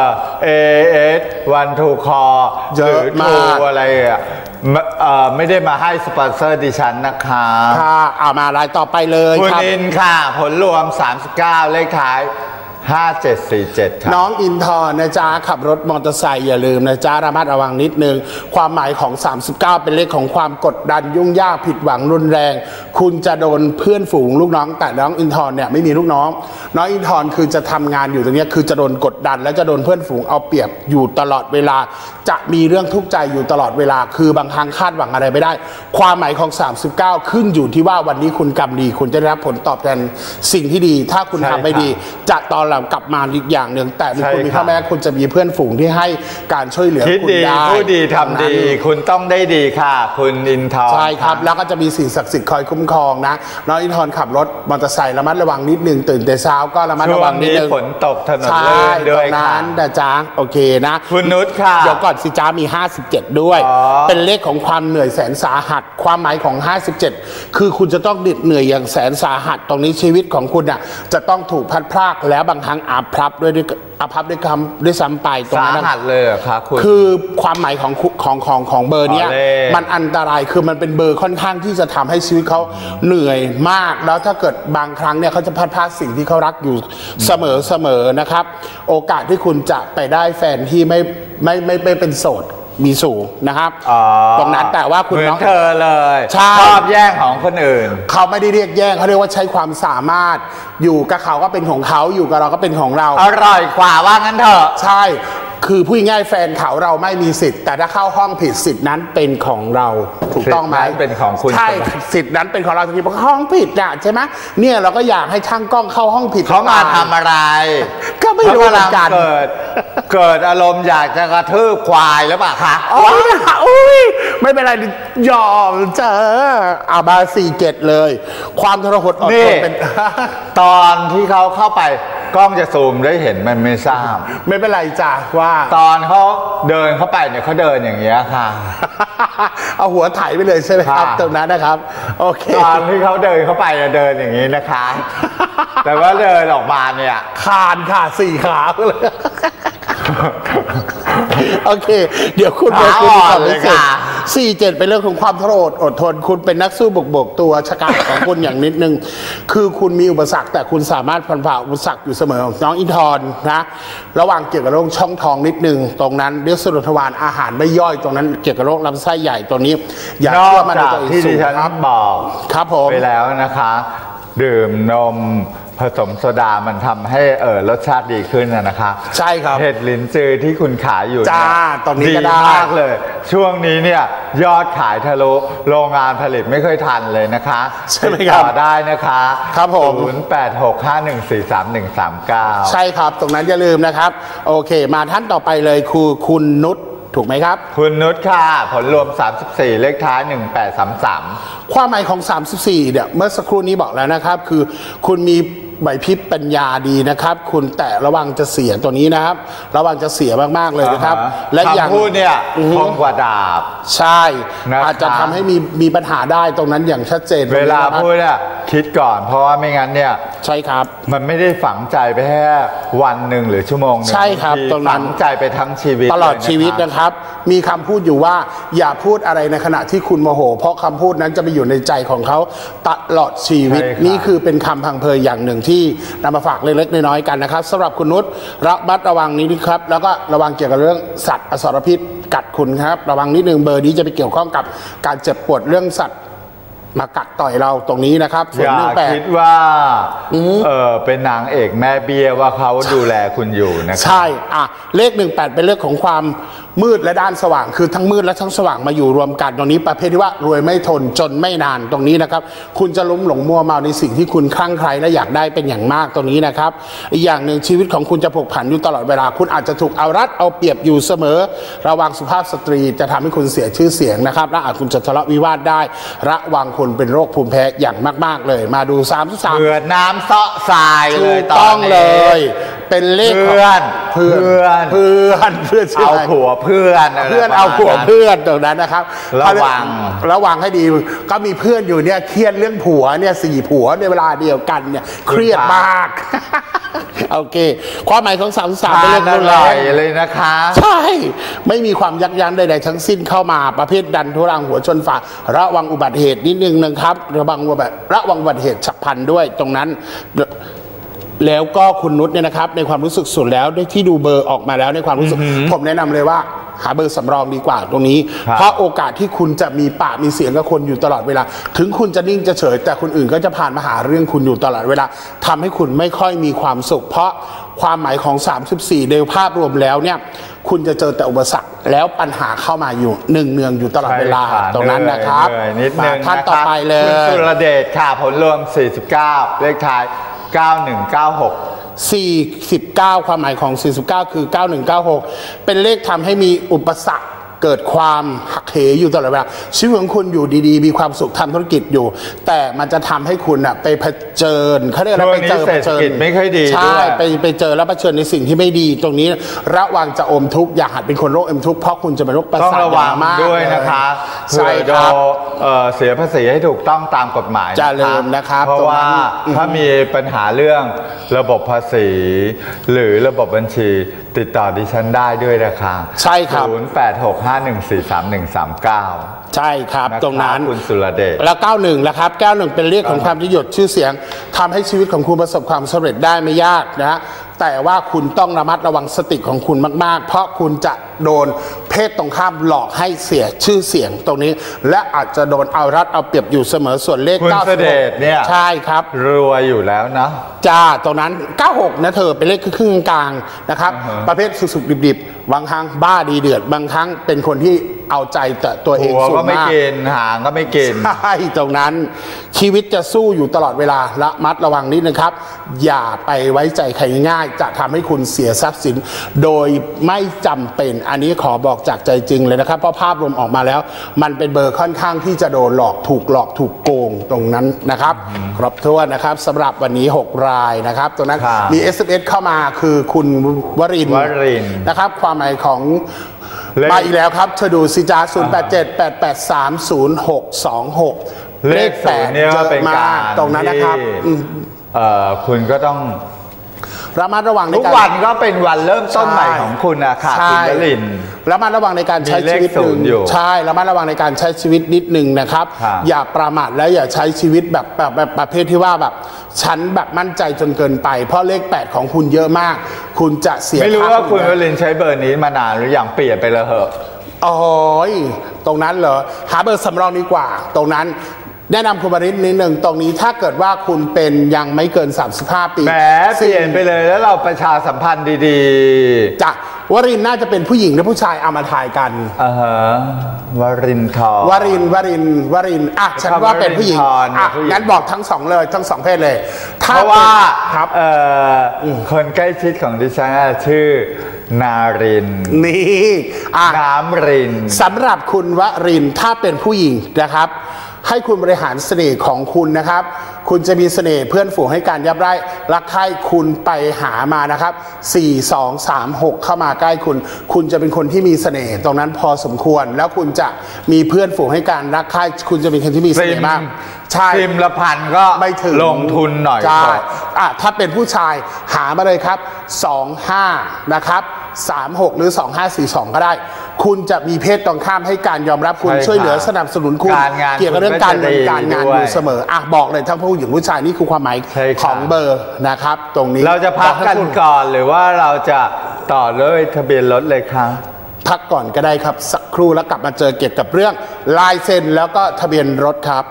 AS วันทูคอเยอะมากอะไรอ่ะไม่ได้มาให้สปอนเซอร์ดิฉันนะคะค่ะมารายต่อไปเลยคุณอินค่ะผลรวม39เลขท้าย5747ครับน้องอินทร์นะจ๊ะขับรถมอเตอร์ไซค์อย่าลืมนะจ๊ะระมัดระวังนิดนึงความหมายของ39เป็นเลขของความกดดันยุ่งยากผิดหวังรุนแรงคุณจะโดนเพื่อนฝูงลูกน้องแต่น้องอินทร์เนี่ยไม่มีลูกน้องอินทร์คือจะทำงานอยู่ตรงนี้คือจะโดนกดดันและจะโดนเพื่อนฝูงเอาเปรียบอยู่ตลอดเวลาจะมีเรื่องทุกข์ใจอยู่ตลอดเวลาคือบางครั้งคาดหวังอะไรไม่ได้ความหมายของ39ขึ้นอยู่ที่ว่าวันนี้คุณกรรมดีคุณจะได้รับผลตอบแทนสิ่งที่ดีถ้าคุณทำไม่ดีจะตอนหลังกลับมาอีกอย่างหนึ่งแต่คุณมีพ่อแม่คุณจะมีเพื่อนฝูงที่ให้การช่วยเหลือคุณได้ผู้ดีทำดีคุณต้องได้ดีค่ะคุณอินทร์ใช่ครับแล้วก็จะมีสิ่งศักดิ์สิทธิ์คอยคุ้มครองนะน้องอินทร์ขับรถมอเตอร์ไซค์ระมัดระวังนิดนึงตื่นแต่เช้าก็ระมัดระวังนิดนึงฝนตกถนนลื่นด้วยค่ะนะจ๊ะโอเคนะคุณนุชค่ะเดี๋ยวก่อนสิจ้ามี57ด้วยเป็นเลขของความเหนื่อยแสนสาหัสความหมายของ57คือคุณจะต้องดิดเหนื่อยอย่างแสนสาหัสตรงนี้ชีวิตของคุณอ่ะจะต้องถูกพัดพรากแล้วบางครั้งอาภัพด้วยคำด้วยซ้ำไปตรงนั้นสาหัสเลยครับคุณคือความหมายของเบอร์เนี้ยมันอันตรายคือมันเป็นเบอร์ค่อนข้างที่จะทำให้ชีวิตเขาเหนื่อยมากแล้วถ้าเกิดบางครั้งเนี่ยเขาจะพลาดสิ่งที่เขารักอยู่เสมอนะครับโอกาสที่คุณจะไปได้แฟนที่ไม่เป็นโสดมีสูงนะครับตรงนั้นแต่ว่าคุณน้องเธอเลยชอบแย่งของคนอื่นเขาไม่ได้เรียกแย่งเขาเรียกว่าใช้ความสามารถอยู่กับเขาก็เป็นของเขาอยู่กับเราก็เป็นของเราอร่อยกว่าว่างั้นเถอะใช่คือพูดง่ายแฟนเขาเราไม่มีสิทธิ์แต่ถ้าเข้าห้องผิดสิทธินั้นเป็นของเราถูกต้องไหมเป็นของคุณใช่สิทธินั้นเป็นของเราทีนี้เพราะห้องผิดอ่ะใช่ไหมเนี่ยเราก็อยากให้ช่างกล้องเข้าห้องผิดเขามาทำอะไรก็ไม่รู้เหมือนกันเกิดอารมณ์อยากจะกระทืบควายหรือเปล่าคะไม่เป็นไรยอมเจอเอามา47เลยความทรหดอดทนเป็นตอนที่เขาเข้าไปกล้องจะซูมได้เห็นมันไม่ทราบไม่เป็นไรจ้ะว่าตอนเขาเดินเข้าไปเนี่ยเขาเดินอย่างเงี้ยค่ะเอาหัวไถไปเลยใช่ไหมครับตรงนั้นนะครับโอเคตอนที่เขาเดินเข้าไปเดินอย่างนี้นะคะแต่ว่าเดินออกมาเนี่ยคานค่ะ4 ขาเลยโอเคเดี๋ยวคุณไปคุยกันเลยค่ะ 47เป็นเรื่องของความทรอดทนคุณเป็นนักสู้บกตัวชะกาจของคุณอย่างนิดนึงคือคุณมีอุปสรรคแต่คุณสามารถผ่านอุปสรรคอยู่เสมอน้องอินทร์นะระหว่างเกี่ยวกับโรคช่องท้องนิดนึงตรงนั้นเรื่องสรุปทวารอาหารไม่ย่อยตรงนั้นเกี่ยวกับโรคลำไส้ใหญ่ตรงนี้อย่าเชื่อมันในตัวเองสูงครับบอกครับผมไปแล้วนะคะดื่มนมผสมโซดามันทำให้รสชาติดีขึ้นนะคะใช่ครับเห็ดลิ้นจือที่คุณขายอยู่จ้าตรงนี้ก็ได้มากเลยช่วงนี้เนี่ยยอดขายทะลุโรงงานผลิตไม่เคยทันเลยนะคะใช่ไหมครับต่อได้นะคะครับผม 0865143139 ใช่ครับตรงนั้นอย่าลืมนะครับโอเคมาท่านต่อไปเลยคือคุณนุชถูกไหมครับคุณนุชค่ะผลรวม34เลขท้าย1833 ความหมายของ34เนี่ยเมื่อสักครู่นี้บอกแล้วนะครับคือคุณมีไหวพริบปัญญาดีนะครับคุณแต่ระวังจะเสียตัวนี้นะครับระวังจะเสียมากๆเลยนะครับและอย่างพูดเนี่ยคมกว่าดาบใช่อาจจะทำให้มีปัญหาได้ตรงนั้นอย่างชัดเจนเวลาพูดเนี่ยคิดก่อนเพราะว่าไม่งั้นเนี่ยใช่ครับมันไม่ได้ฝังใจไปแค่วันหนึ่งหรือชั่วโมงนึงใช่ครับตรงนั้นฝังใจไปทั้งชีวิตตลอดชีวิตนะครับมีคำพูดอยู่ว่าอย่าพูดอะไรในขณะที่คุณโมโหเพราะคำพูดนั้นจะไปอยู่ในใจของเขาตลอดชีวิตนี่คือเป็นคำพังเพยอย่างหนึ่งที่นำมาฝากเล็กๆน้อยๆกันนะครับสำหรับคุณนุชระมัดระวังนี้นะครับแล้วก็ระวังเกี่ยวกับเรื่องสัตว์อสรพิษกัดคุณครับระวังนิดนึงเบอร์นี้จะไปเกี่ยวข้องกับการเจ็บปวดเรื่องสัตว์มากัดต่อยเราตรงนี้นะครับอย่าคิดว่าเป็นนางเอกแม่เบี้ยว่าเขาดูแลคุณอยู่นะครับใช่เลข18เป็นเลขของความมืดและด้านสว่างคือทั้งมืดและทั้งสว่างมาอยู่รวมกันตรงนี้ประเภทที่ว่ารวยไม่ทนจนไม่นานตรงนี้นะครับคุณจะล้มหลงมัวเมาในสิ่งที่คุณคลั่งไคล้และอยากได้เป็นอย่างมากตรงนี้นะครับอีกอย่างหนึ่งชีวิตของคุณจะผกผันอยู่ตลอดเวลาคุณอาจจะถูกเอารัดเอาเปรียบอยู่เสมอระวังสุภาพสตรีจะทำให้คุณเสียชื่อเสียงนะครับและอาจคุณจะทะเลาะวิวาทได้ระวังคุณเป็นโรคภูมิแพ้อย่างมากๆเลยมาดู33 เบื่อน้ำเซาะทรายเลยต้องเลยเป็นเลขเพื่อนเอาผัวเพื่อนเอาผัวเพื่อนตรงนั้นนะครับระวังให้ดีก็มีเพื่อนอยู่เนี่ยเครียดเรื่องผัวเนี่ย4ผัวในเวลาเดียวกันเนี่ยเครียดมากโอเคความหมายของ33เป็นเรื่องรุนแรงเลยนะคะใช่ไม่มีความยักยั้งใดๆทั้งสิ้นเข้ามาประเภทดันทุรังหัวชนฝาระวังอุบัติเหตุนิดนึงนะครับระวังอุบัติเหตุฉับพลันด้วยตรงนั้นแล้วก็คุณนุชเนี่ยนะครับในความรู้สึกสุดแล้วด้วยที่ดูเบอร์ออกมาแล้วในความรู้สึกผมแนะนำเลยว่าหาเบอร์สำรองดีกว่าตรงนี้เพราะโอกาสที่คุณจะมีปากมีเสียงกับคนอยู่ตลอดเวลาถึงคุณจะนิ่งจะเฉยแต่คนอื่นก็จะผ่านมาหาเรื่องคุณอยู่ตลอดเวลาทำให้คุณไม่ค่อยมีความสุขเพราะความหมายของ34โดยภาพรวมแล้วเนี่ยคุณจะเจอแต่อุปสรรคแล้วปัญหาเข้ามาอยู่เนืองอยู่ตลอดเวลาตรงนั้นนะครับมาท่านต่อไปเลยคุณสุรเดชค่ะผลรวม49เลขท้าย9196 ความหมายของ49คือ9196เป็นเลขทำให้มีอุปสรรคเกิดความหักเหอยู่ตลอดเวลาชีวิตของคุณอยู่ดีๆมีความสุขทำธุรกิจอยู่แต่มันจะทำให้คุณไปเผชิญเขาเรียกอะไรไปเจอไม่ค่อยดีใช่ไปเจอแล้วเผชิญในสิ่งที่ไม่ดีตรงนี้ระวังจะอมทุกข์อย่าหัดเป็นคนโรคอมทุกข์เพราะคุณจะเป็นโรคประสาทอย่างมากด้วยนะคะใช่ครับเสียภาษีให้ถูกต้องตามกฎหมายจะเริ่มนะครับเพราะว่าถ้ามีปัญหาเรื่องระบบภาษีหรือระบบบัญชีติดต่อดิฉันได้ด้วยนะคะใช่ครับ 0865143139 ใช่ครับตรงนั้นคุณสุรเดชแล้ว91นะครับ91เป็นเลขของความประโยชน์ชื่อเสียงทำให้ชีวิตของคุณประสบความสำเร็จได้ไม่ยากนะแต่ว่าคุณต้องระมัดระวังสติของคุณมากๆเพราะคุณจะโดนเพศตรงข้ามหลอกให้เสียชื่อเสียงตรงนี้และอาจจะโดนเอารัดเอาเปรียบอยู่เสมอส่วนเลขคุณสุรเดชเนี่ยใช่ครับรวยอยู่แล้วนะจ้าตรงนั้น96นะเธอเป็นเลขครึ่งกลางนะครับประเภทสุกๆดิบๆบางครั้งบ้าดีเดือดบางครั้งเป็นคนที่เอาใจแต่ตัวเองสูงมากหัวก็ไม่เกณฑ์หางก็ไม่เกณฑ์ใช่ตรงนั้นชีวิตจะสู้อยู่ตลอดเวลาระมัดระวังนิดนะครับอย่าไปไว้ใจใครง่ายจะทำให้คุณเสียทรัพย์สินโดยไม่จำเป็นอันนี้ขอบอกจากใจจริงเลยนะครับเพราะภาพรวมออกมาแล้วมันเป็นเบอร์ค่อนข้างที่จะโดนหลอกถูกโกงตรงนั้นนะครับครบถ้วนนะครับสำหรับวันนี้6รายนะครับตรงนั้นมี SMS เข้ามาคือคุณวรินทร์นะครับความหมายของมาอีกแล้วครับเธอดูสิจ้า0878830626 เลข8เนี่ยเป็นการตรงนั้นนะครับคุณก็ต้องระมัดระวังในทุกวันก็เป็นวันเริ่มต้นใหม่ของคุณนะค่ะคุณวลินระมัดระวังในการใช้ชีวิตหนึ่งใช่ระมัดระวังในการใช้ชีวิตนิดนึงนะครับอย่าประมาทและอย่าใช้ชีวิตแบบประเภทที่ว่าแบบฉันแบบมั่นใจจนเกินไปเพราะเลข8ของคุณเยอะมากคุณจะเสียไม่รู้ว่าคุณวลินใช้เบอร์นี้มานานหรือยังเปลี่ยนไปเลยเหรอโอ้ยตรงนั้นเหรอหาเบอร์สำรองดีกว่าตรงนั้นแนะนำคุณวรินทร์นิดหนึ่งตรงนี้ถ้าเกิดว่าคุณเป็นยังไม่เกิน35 ปีแหมเปลี่ยนไปเลยแล้วเราประชาสัมพันธ์ดีๆจ้ะวรินทร์น่าจะเป็นผู้หญิงหรือผู้ชายเอามาถ่ายกันวรินทร์วรินอ่ะฉันว่าเป็นผู้หญิงอ่ะงั้นบอกทั้งสองเลยทั้งสองเพศเลยเพราะว่าครับคนใกล้ชิดของดิฉันชื่อนารินนี่น้ำรินสำหรับคุณวรินทร์ถ้าเป็นผู้หญิงนะครับให้คุณบริหารเสน่ห์ของคุณนะครับคุณจะมีเสน่ห์เพื่อนฝูงให้การยับไล่รักใคร่คุณไปหามานะครับ4 2 3 6เข้ามาใกล้คุณจะเป็นคนที่มีเสน่ห์ตรงนั้นพอสมควรแล้วคุณจะมีเพื่อนฝูงให้การรักใคร่คุณจะเป็นคนที่มีเสน่ห์มากใช่ซิมละพันก็ไม่ถึงลงทุนหน่อยถ้าเป็นผู้ชายหามาเลยครับ25นะครับ36หรือ2542ก็ได้คุณจะมีเพศตรงข้ามให้การยอมรับคุณช่วยเหลือสนับสนุนคุณเกี่ยวกับเรื่องการเงินการงานอยู่เสมอบอกเลยทั้งผู้หญิงผู้ชายนี่คือความหมายของเบอร์นะครับตรงนี้เราจะพักกันก่อนหรือว่าเราจะต่อเลยทะเบียนรถเลยครับพักก่อนก็ได้ครับสักครู่แล้วกลับมาเจอเกี่ยวกับเรื่องลายเซ็นแล้วก็ทะเบียนรถครับ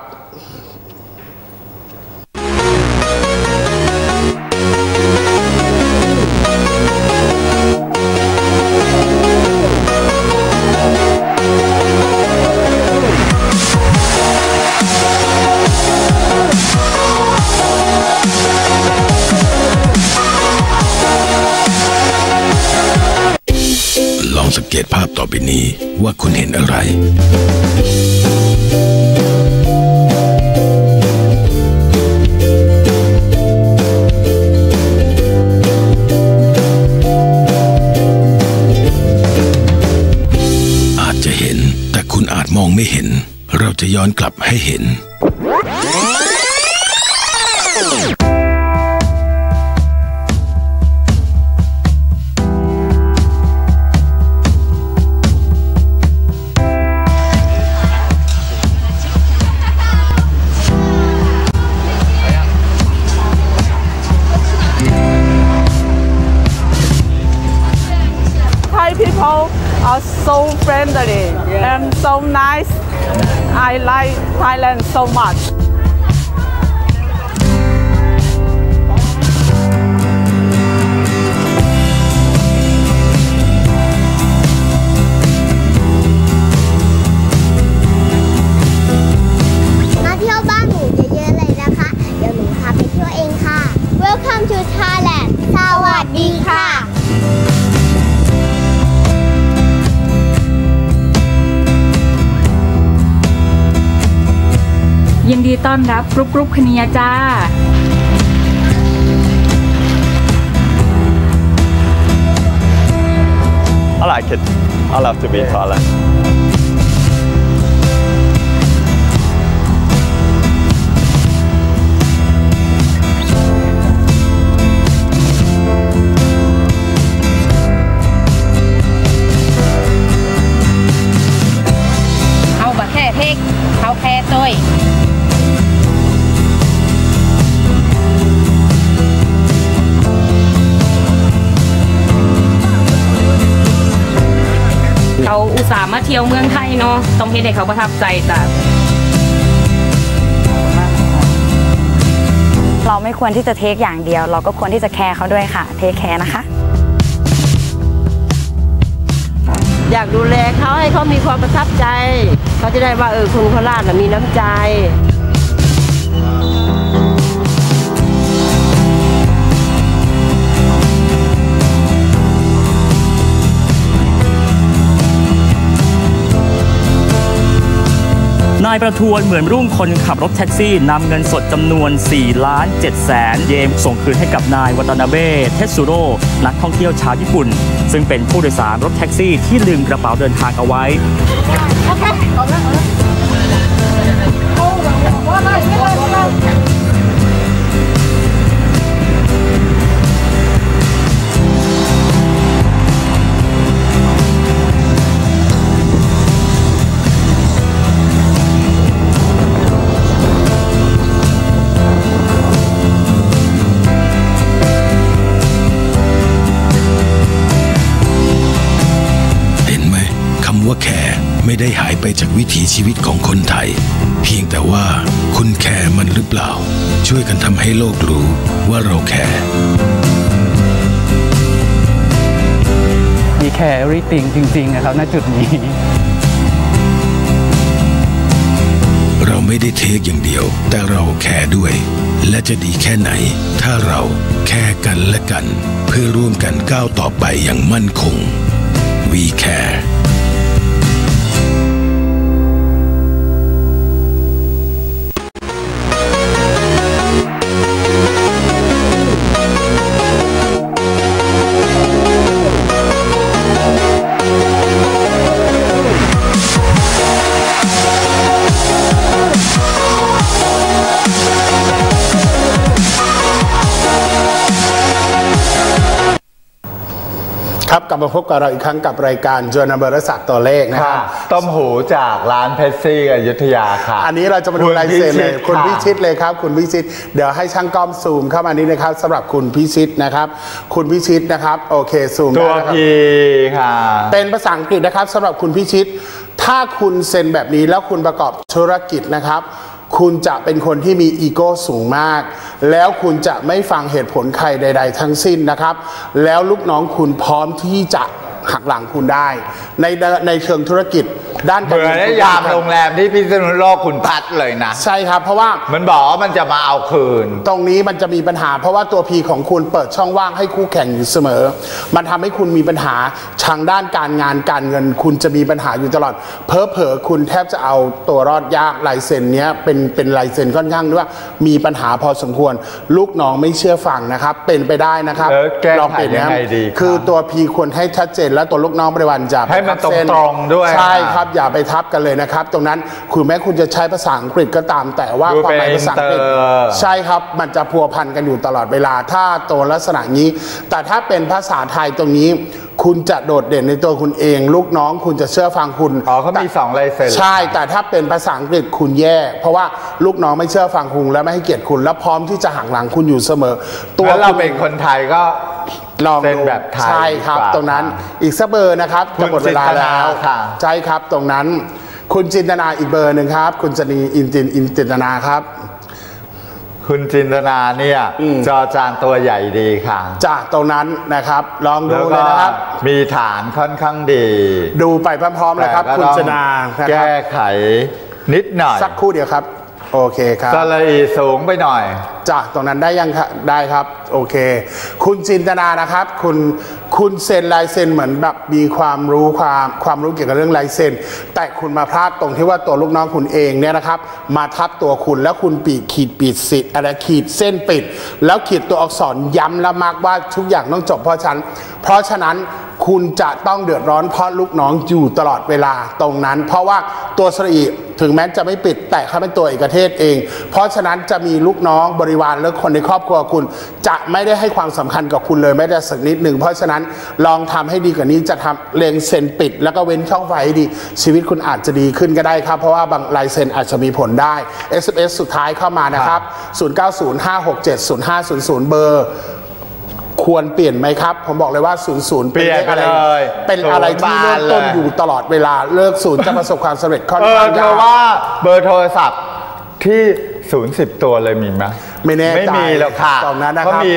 สังเกตภาพต่อไปนี้ว่าคุณเห็นอะไรอาจจะเห็นแต่คุณอาจมองไม่เห็นเราจะย้อนกลับให้เห็น People are so friendly and so nice. I like Thailand so much. Welcome to Thailand. สวัสดีค่ะยินดีต้อนรับกรุ๊ปคณียจ้า I like it. I love to be in Thailand. Hậu bà khe thích, hậu khe tôi. เขาอุตส่าห์มาเที่ยวเมืองไทยเนาะต้องเฮ็ดให้เขาประทับใจจ้ะเราไม่ควรที่จะเทคอย่างเดียวเราก็ควรที่จะแคร์เขาด้วยค่ะเทคแคร์นะคะอยากดูแลเขาให้เขามีความประทับใจเขาจะได้ว่าคนโคราชมีน้ำใจนายประทวนเหมือนรุ่งคนขับรถแท็กซี่นำเงินสดจำนวน4,700,000 เยนส่งคืนให้กับนายวาตานาเบะเทสซุโร่นักท่องเที่ยวชาวญี่ปุ่นซึ่งเป็นผู้โดยสารรถแท็กซี่ที่ลืมกระเป๋าเดินทางเอาไว้จากวิถีชีวิตของคนไทยเพียงแต่ว่าคุณแคร์มันหรือเปล่าช่วยกันทำให้โลกรู้ว่าเราแคร์มีแคร์ everything จริงๆนะครับณจุดนี้เราไม่ได้เทคอย่างเดียวแต่เราแคร์ด้วยและจะดีแค่ไหนถ้าเราแคร์กันและกันเพื่อร่วมกันก้าวต่อไปอย่างมั่นคง We Care ครับกลับมาพบกับเราอีกครั้งกับรายการโจนาเบอร์ศักดิ์ตัวเลขนะครับต้มหูจากร้านเพชรซี่อยุธยาค่ะอันนี้เราจะมาดูลายเซ็นเลยคุณพิชิตเลยครับคุณพิชิตเดี๋ยวให้ช่างกล้องซูมเข้ามานี้นะครับสำหรับคุณพิชิตนะครับคุณพิชิตนะครับโอเคซูมตัวพีค่ะเป็นภาษาอังกฤษนะครับสำหรับคุณพิชิตถ้าคุณเซ็นแบบนี้แล้วคุณประกอบธุรกิจนะครับคุณจะเป็นคนที่มีอีโก้สูงมากแล้วคุณจะไม่ฟังเหตุผลใครใดๆทั้งสิ้นนะครับแล้วลูกน้องคุณพร้อมที่จะหักหลังคุณได้ในเชิงธุรกิจด้านการเงินเหมือนยามโรงแรมที่พิษณุโลกคุณพัดเลยนะใช่ครับเพราะว่ามันบอกว่ามันจะมาเอาคืนตรงนี้มันจะมีปัญหาเพราะว่าตัว P ของคุณเปิดช่องว่างให้คู่แข่งอยู่เสมอมันทำให้คุณมีปัญหาทางด้านการงานการเงินคุณจะมีปัญหาอยู่ตลอดเผลอคุณแทบจะเอาตัวรอดยากลายเซ็นเนี้ยเป็นลายเซ็นค่อนข้างด้วยว่ามีปัญหาพอสมควรลูกน้องไม่เชื่อฟังนะครับเป็นไปได้นะครับลองเปลี่ยนนะคือตัว P ควรให้ชัดเจนและตัวลูกน้องบริวารจะให้มันตรงๆด้วยใช่ครับอย่าไปทับกันเลยนะครับตรงนั้นคุณแม้คุณจะใช้ภาษาอังกฤษก็ตามแต่ว่าความหมายภาษาอังกฤษใช่ครับมันจะพัวพันกันอยู่ตลอดเวลาถ้าตัวลักษณะนี้แต่ถ้าเป็นภาษาไทยตรงนี้คุณจะโดดเด่นในตัวคุณเองลูกน้องคุณจะเชื่อฟังคุณเขามี2ลายเซ็นใช่แต่ถ้าเป็นภาษาอังกฤษคุณแย่เพราะว่าลูกน้องไม่เชื่อฟังคุณและไม่ให้เกียรติคุณและพร้อมที่จะหักหลังคุณอยู่เสมอตัวเราเป็นคนไทยก็ลองดูแบบไทยใช่ครับตรงนั้นอีกสักเบอร์นะครับจะหมดเวลาแล้วใช่ครับตรงนั้นคุณจินตนาอีกเบอร์หนึ่งครับคุณจนีอินจินตนาครับคุณจินตนาเนี่ยจอจานตัวใหญ่ดีค่ะจากตรงนั้นนะครับลองดูเลยนะครับมีฐานค่อนข้างดีดูไปพร้อมๆเลยครับคุณจินตนาแก้ไขนิดหน่อยสักครู่เดียวครับโอเคครับสระอีสูงไปหน่อยจากตรงนั้นได้ยังได้ครับโอเคคุณจินตนานะครับคุณเซ็นลายเซ็นเหมือนแบบมีความรู้เกี่ยวกับเรื่องลายเซ็นแต่คุณมาพลาดตรงที่ว่าตัวลูกน้องคุณเองเนี่ยนะครับมาทับตัวคุณแล้วคุณขีดปิดสิทธิ์อะไรขีดเส้นปิดแล้วขีดตัวอักษรย้ำและมากว่าทุกอย่างต้องจบเพราะฉะนั้นคุณจะต้องเดือดร้อนเพราะลูกน้องอยู่ตลอดเวลาตรงนั้นเพราะว่าตัวสระอีถึงแม้จะไม่ปิดแต่เขาเป็นตัวเอกเทศเองเพราะฉะนั้นจะมีลูกน้องบริวารและคนในครอบครัวคุณจะไม่ได้ให้ความสำคัญกับคุณเลยไม่ได้สักนิดหนึ่งเพราะฉะนั้นลองทำให้ดีกว่านี้จะทำเลงเซ็นปิดแล้วก็เว้นช่องไฟให้ดีชีวิตคุณอาจจะดีขึ้นก็ได้ครับเพราะว่าบางลายเซ็นอาจจะมีผลได้ SMS สุดท้ายเข้ามานะครับ0905670500เบอร์ควรเปลี่ยนไหมครับผมบอกเลยว่า00 เป็นอะไรเป็นอะไรที่เริ่มต้นอยู่ตลอดเวลาเลิกศูนย์จะประสบความสำเร็จค่อนข้างยากเพราะว่าเบอร์โทรศัพท์ที่010ตัวเลยมีไหมไม่แน่ใจไม่มีแล้วค่ะตอนนั้นนะครับเขามี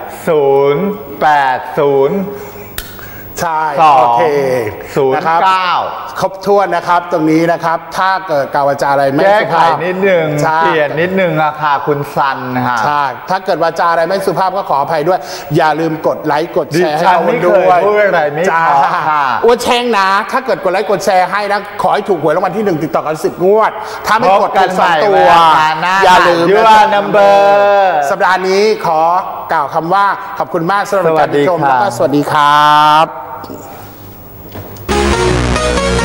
080 ใช่โอเคนะครับครบถ้วนนะครับตรงนี้นะครับถ้าเกิดกล่าววาจาอะไรไม่สุภาพนิดนึงเปลี่ยนนิดนึงอะค่ะคุณซันค่ะใช่ถ้าเกิดวาจาอะไรไม่สุภาพก็ขออภัยด้วยอย่าลืมกดไลค์กดแชร์ให้เราด้วยจ้าอ้วนแช่งนะถ้าเกิดกดไลค์กดแชร์ให้นะขอให้ถูกหวยรางวัลที่1ติดต่อกัน10งวดถ้าไม่กดกัน2ตัวอย่าลืมนัมเบอร์สัปดาห์นี้ขอกล่าวคำว่าขอบคุณมากสำหรับการติดตามแล้วก็สวัสดีครับ